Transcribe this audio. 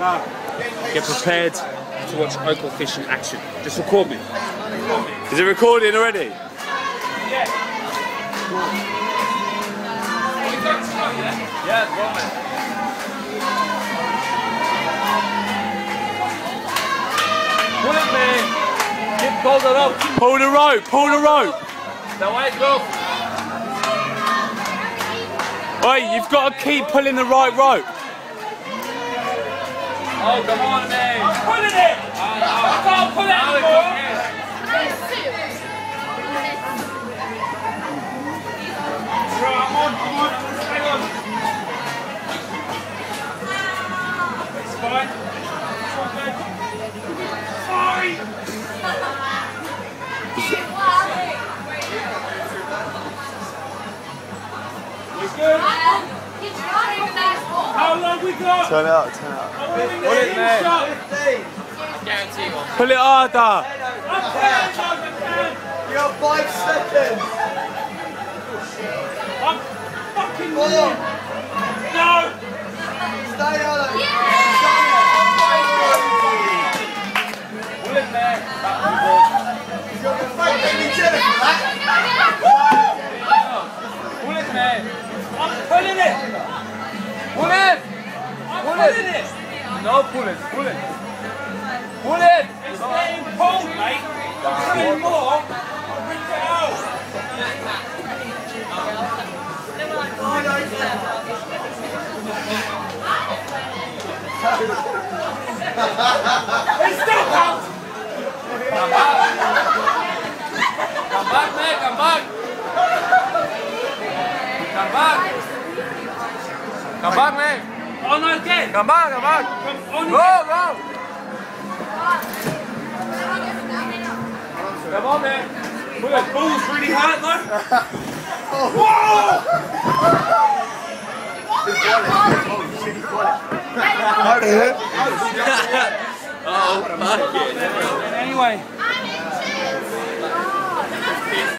Get prepared to watch Oakelfish in action. Just record me. Is it recording already? Yeah. Yeah, pull it, man. Pull the rope. Pull the rope. Pull the rope. The white rope. Wait, you've got to keep pulling the right rope. Oh, come on, man. I'm pulling it. I can't pull it anymore. Right, I'm on. Stay on. It's fine. Fine. We're good. How long we got? Turn it up, turn it up. Pull it, man. I guarantee one. Pull it harder. You got 5 seconds. I'm fucking Come on. No. Stay on it. Pull it, man. You're going to fight Baby Jennifer, right? Pull it, man. I'm pulling it. Pull it. Pull it. No, pull it. Pull it. Pull it. It's getting cold, mate. Pull it more. I'll rip it out. It's still out. Come back. Come back, man. Come back. Come back. Come back, man. On again. Come back, come back. Come on, go. Come on, man. Pull that bull's really hard, though. Whoa! Oh, fuck it. Anyway.